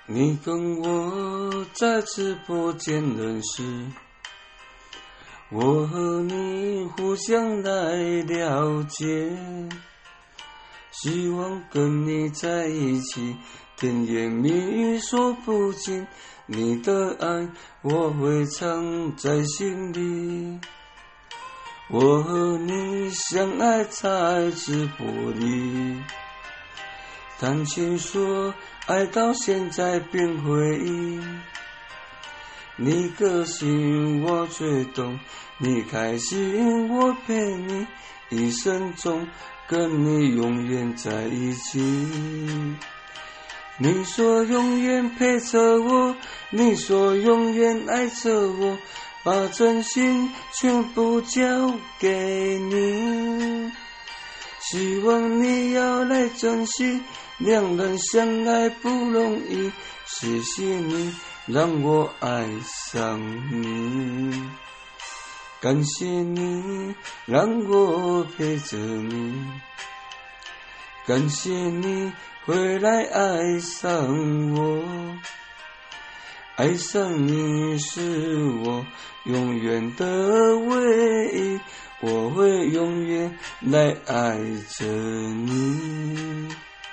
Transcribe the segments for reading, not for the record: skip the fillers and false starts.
你跟我在直播间认识，我和你互相来了解，希望跟你在一起，甜言蜜语说不尽，你的爱我会藏在心里。我和你相爱在直播里，谈情说爱到现在变回忆。你个性我最懂，你开心我陪你，一生中跟你永远在一起。你说永远陪着我，你说永远爱着我，把真心全部交给你。希望你要来珍惜，两人相爱不容易，谢谢你让我爱上你，感谢你让我陪着你，感谢你回来爱上我，爱上你是我永远的唯一，我会永远来爱着你。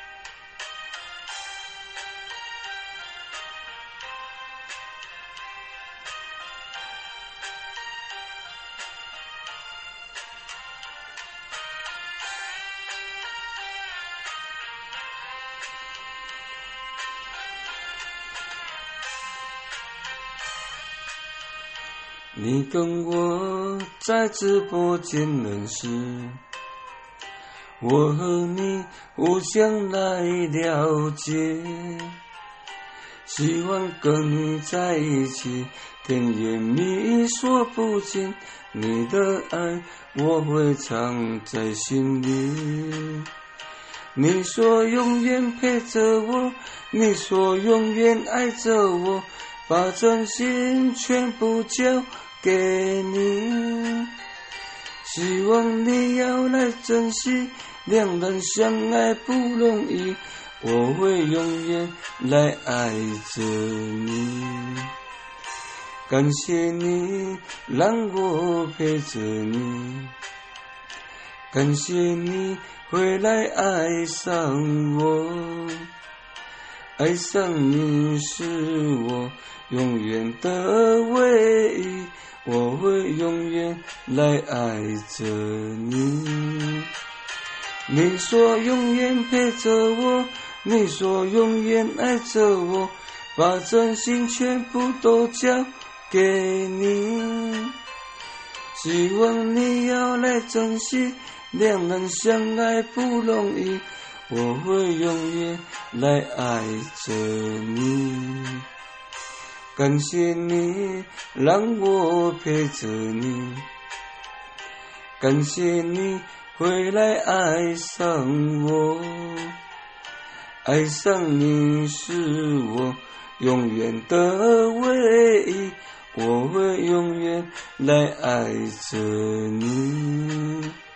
你跟我在直播间认识，我和你互相来了解，希望跟你在一起，甜言蜜语说不尽，你的爱我会藏在心里。你说永远陪着我，你说永远爱着我，把真心全部交给你，希望你要来珍惜，两人相爱不容易，我会永远来爱着你，感谢你让我陪着你，感谢你回来爱上我，爱上你是我永远的唯一，我会永远来爱着你。你说永远陪着我，你说永远爱着我，把真心全部都交给你，希望你要来珍惜，两人相爱不容易，我会永远来爱着你，感谢你让我陪着你，感谢你回来爱上我，爱上你是我永远的唯一，我会永远来爱着你。